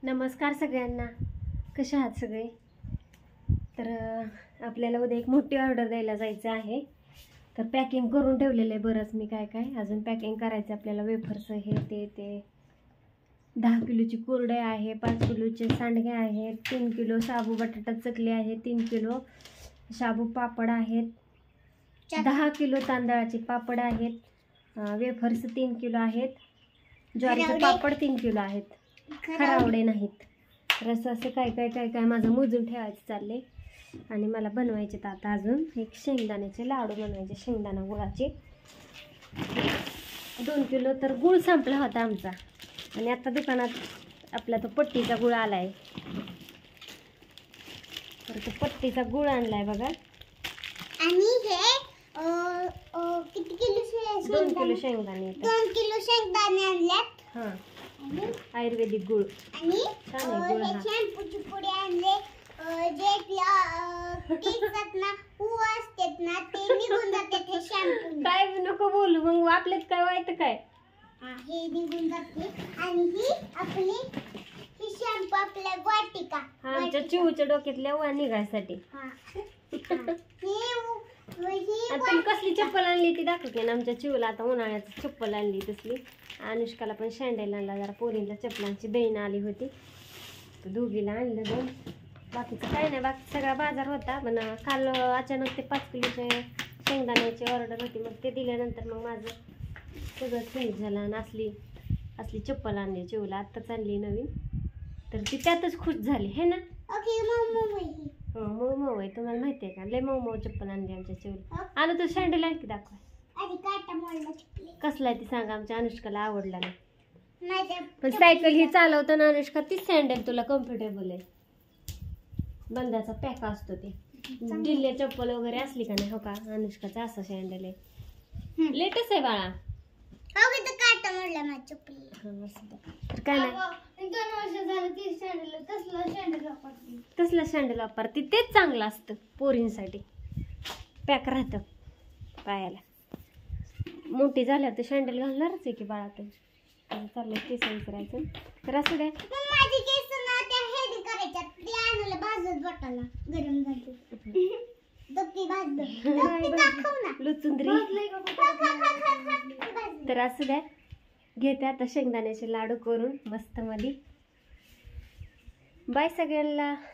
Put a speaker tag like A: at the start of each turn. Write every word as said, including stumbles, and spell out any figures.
A: नमस्कार सगळ्यांना, कशा आहात सगळे? तर आपल्याला उद्या एक मोठी ऑर्डर द्यायला जायचं आहे. तर पॅकिंग करून ठेवलेलं आहे बरंच मी काय काय अजून पॅकिंग करायचं आपल्याला. वेफर्स हे ते ते दहा किलोची कुरडे आहे, पाच किलोचे सांडगे आहेत, तीन किलो शाबू बटाटा चकली आहे, तीन किलो शाबू पापड आहेत, दहा किलो तांदळाचे पापड आहेत, वेफर्स तीन किलो आहेत, ज्वारीचे पापड तीन किलो आहेत, खरावडे नाहीत. तर असं असं काय काय काय काय माझं मोजून ठेवायचं चालले. आणि मला बनवायचे तर आता अजून एक शेंगदाण्याचे लाडू बनवायचे, शेंगदाणा गुळाचे. दोन किलो तर गुळ संपला होता आमचा आणि आता दुकानात आपला तो पट्टीचा गुळ आला आहे. तर तो पट्टीचा गुळ आणलाय बघा.
B: आणि हे किती किलो शेंगदाणे?
A: दोन किलो शेंगदाणे
B: दोन किलो शेंगदाणे आणल्यात.
A: हां, आयुर्वेदिक गुळ.
B: आणि
A: छान आहे गुळ.
B: हे शॅम्पूची पुडी आणले. जे केसात ना उव असतात ना ते निघून जातात हे शॅम्पू.
A: काय नको बोलू मग, आपल्यात काय व्हायचं काय.
B: हे निघून जाते. आणि ही आपली ही शॅम्पू आपल्या वाटिका.
A: आमच्या चिवच्या डोक्यातल्या वा निघायसाठी. तुम्ही कसली चप्पल आणली ती दाखवते ना. आमच्या चिवला आता उन्हाळ्याची चप्पल आणली तसली. अनुष्काला पण शँडल आणला, जरा पोरींच्या चप्पलांची बहीण आली होती तर दोघीला आणलं दोन. बाकीचं काय नाही, बाकी सगळा बाजार होता. पण काल अचानक ते पाच किलोचे शेंगदाण्याची ऑर्डर होती, मग ते दिल्यानंतर मग माझं सगळं फिनिश झालं. आणि असली असली चप्पल आणली चिवला, आत्ताच आणली नवीन. तर ती त्यातच खुश झाली है ना. हो मऊ मऊ आहे, तुम्हाला माहिती आहे का, लय मऊ मऊ चप्पल आणली आमच्या चिवला. आलो तर शँडल आणखी दाखवा कसला आहे ती सांगा. आमच्या अनुष्काला आवडला नाही, पण सायकल ही चालवताना अनुष्का तीच सँडल तुला कम्फर्टेबल आहे. बंदाचा पॅक असतो ते. दिल्ल्या चप्पल वगैरे असली का नाही. हो का, अनुष्काचा असा सँडल आहे, लेटेस्ट आहे बाळा. तर काय नाही, तसलं सँडल वापरते तेच चांगलं असतं पोरींसाठी. पॅक राहतं पायाला. मोठी झाल्यावर तर सँडल घालणारच आहे की बाळा. तर चाललंय केस विचारायचं. तर असं द्या लुचुंदरी. तर असं द्या, घेते आता शेंगदाण्याचे लाडू करून मस्त मध्ये. बाय सगळ्यांना.